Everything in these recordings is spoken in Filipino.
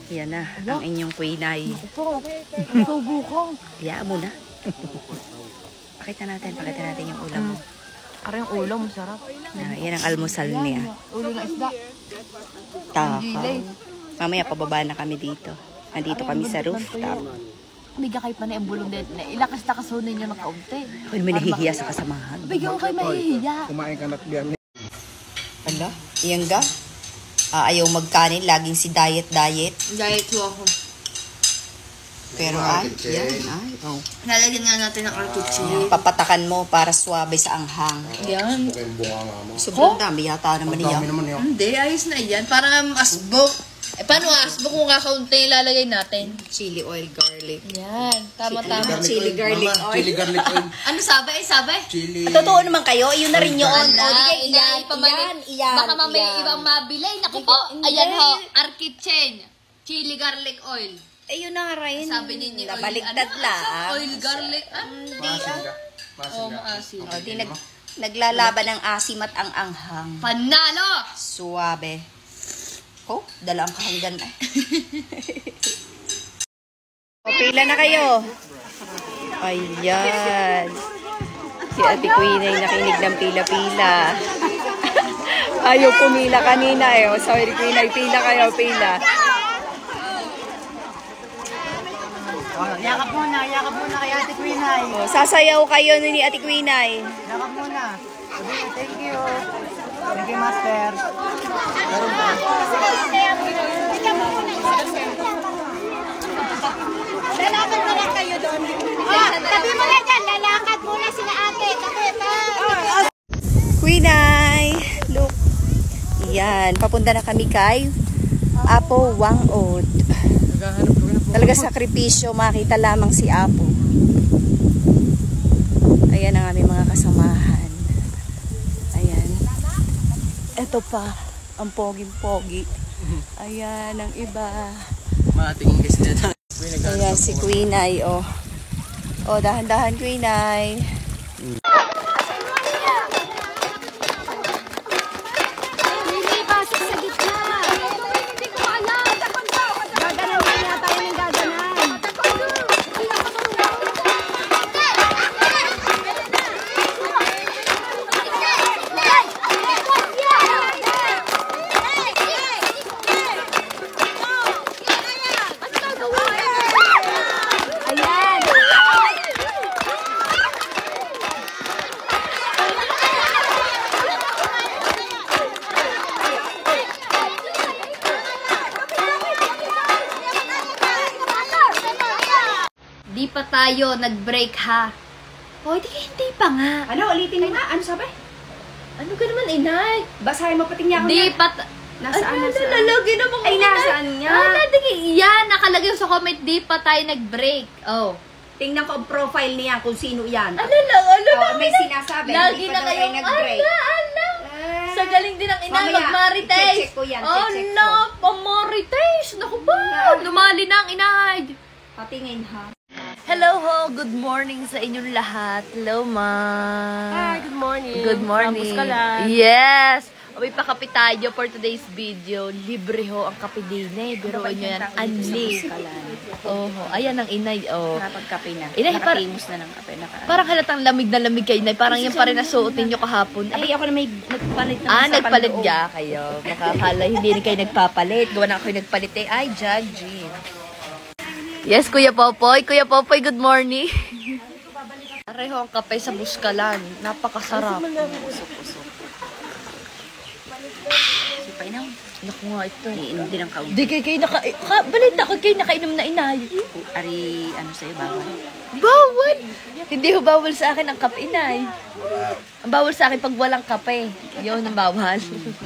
Yan na, ang inyong kuinay. Subo ko. Hayaan mo na. Pakita natin yung ulam mo. Ara yung ulam, masarap. Yan ang almusal niya. Ulo ng isda. Takaw. Mamaya pababa na kami dito. Nandito kami sa rooftop. Bigyan kayo pa na yung bulong din. Ilakas na kasunin nyo ng kaunti. Huwag mo nahihiya sa kasamahan. Bigyan kayo mahihiya. Kumain ka na't biyan. Ala, iyan ga? Ayaw magkanin, laging si diet. Diet ko ako. Pero yan. Nalagyan nga natin ng artichoke. Papatakan mo para swabe sa anghang. Yan. Sobrang dami yata naman niya. Hindi, ayos na yan. Parang asbok. Paano asbok kung kakaunti ilalagay natin? Chili oil, garlic. Yan, tama-tama. Chili garlic oil. Chili garlic oil. Ano sabi? Chili. Totoo naman kayo, yun na rin yun. Iyan. Baka mamaya ibang mabili. Naku po, ayan ho, Arkitchen. Chili garlic oil. Ayun na rin. Sabi ninyo, Nabaligtad lang. Oil garlic. Maasim ka. Di naglalaban ng asim at ang anghang. Panalo! Suwabe. Oh, dala ang kahanggan eh. Pila na kayo. Ayan. Si Ate Queen ay nakinig ng pila-pila. Ayaw pumila kanina eh. O, sorry Queen ay pila kayo, pila. Yakap muna kay Ate Queen ay. O, sasayaw kayo ni Ate Queen ay. Yakap muna. Thank you. Thank you, Master. Lalakad na lang kayo doon. Tabi mo na dyan. Lalakad muna sila ate. Tabi pa. Queen ay, look. Yan, papunta na kami kay Apo Wangod. Talaga sakripisyo, makita lamang si Apo. Ayan ang aming mga kasamahan. Ayan. Ito pa, ang poging-pogi. Ayan, ang iba. Mating guest na. Ayan, si Queen ay, oh. Oh, dahan-dahan Queen ay. Di pa tayo nag-break ha. O, hindi pa nga. Ano, ulitin mo nga. Ano sabi? Ano ka naman, inay? Basahin mo pati niya ako Di na. pa... Nasaan? Nalalagay naman ko. Ay, nasaan niya? Yan, nakalagay sa comment, di pa tayo nag-break. Oh. Tingnan ko ang profile niya kung sino yan. Ano lang. May sinasabi. Lagi hindi na pa daw kayo, tayo nag-break. Sa galing din ang ina, Mamaya, mag-marites. check ko yan, Oh, check ko. no, pamarites. Naku ba? Lumali na ang inay. Patingin ha. Hello ho, good morning sa inyong lahat. Hello, ma. Hi, good morning. Good morning. Campus ka lang. Yes. May pakape tayo for today's video. Libre ho ang kape din eh. Biruin nyo yan. Unli. Oh, ayan ang inay. Oh. Nakapagkape na. Inay, Nakatimos na ng kape. Parang halatang lamig na lamig kayo inay. Parang yan pa rin nasuotin nyo kahapon. Ay, ako na may nagpalit na sa Nagpalit panloob. niya kayo. Makakala, hindi rin kayo nagpapalit. Gawa na ako yung nagpalit eh. Ay, judgy. Yes, Kuya Popoy. Kuya Popoy, good morning. Pareho ang kape sa Buskalan. Napakasarap. Painom. Naku nga ito. Iinom din ang kaunti. Di kayo balita ko kayo nakainom na inay. Ari, ano sa'yo, bawal? Bawal! Hindi ho bawal sa akin ang kape, inay. Ang bawal sa akin pag walang kape. Yun ang bawal.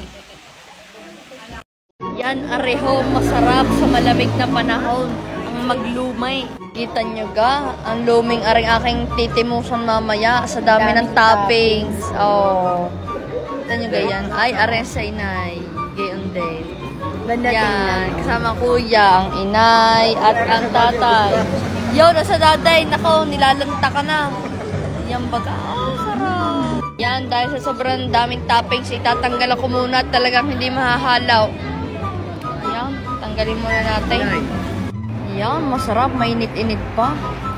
Yan, areho, masarap sa malamig na panahon. Ang maglumay. Kita nyo ga, ang luming aring aking titimusan mamaya sa dami ng toppings. Oh. Kita nyo ga yan. Ay, are sa inay. Gayon din. Banda Yan, kasama kuya, ang inay, at ang tatay. Yo, nasa daday, nako, nilalanta ka na. Yan baga, sarap. Yan, dahil sa sobrang daming toppings, itatanggal ako muna at talagang hindi mahahalaw. Ayan, Tanggalin muna natin. Yan, masarap. Mainit-init pa.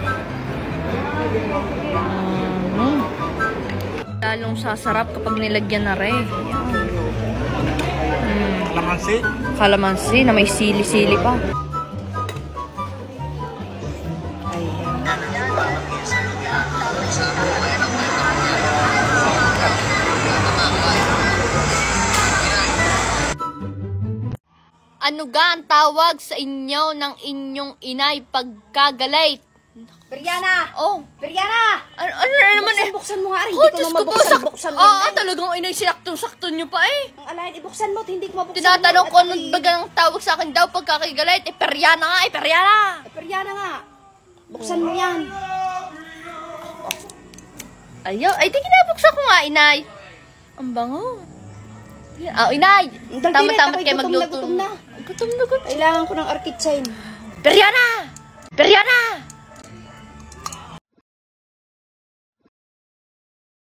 Lalong sasarap kapag nilagyan na rin. Kalamansi. Kalamansi na may sili-sili pa. Ano ga ang tawag sa inyo ng inyong inay pagkagalit? Brianna! Oh, Brianna! ano na naman eh? Buksan mo nga rin. Oh, Hindi ko Diyos na ko po, mabuksan. talagang inay sinaktong-sakto nyo pa eh. Ang alayan, ibuksan mo. Hindi ko mabuksan. Tinatanong mo. ko ano baga ng tawag sa akin daw pagkakagalit. Eh, Periana nga eh, Periana! Brianna nga. Buksan mo yan. Ayaw, ay di kinabuksan ko nga, inay. Ang bango. Inay! Daldili, Tama-tama ako'y kayo gutom na magluto. gutom na. Gutom na gutom. Kailangan ko ng orchid sign. Periana!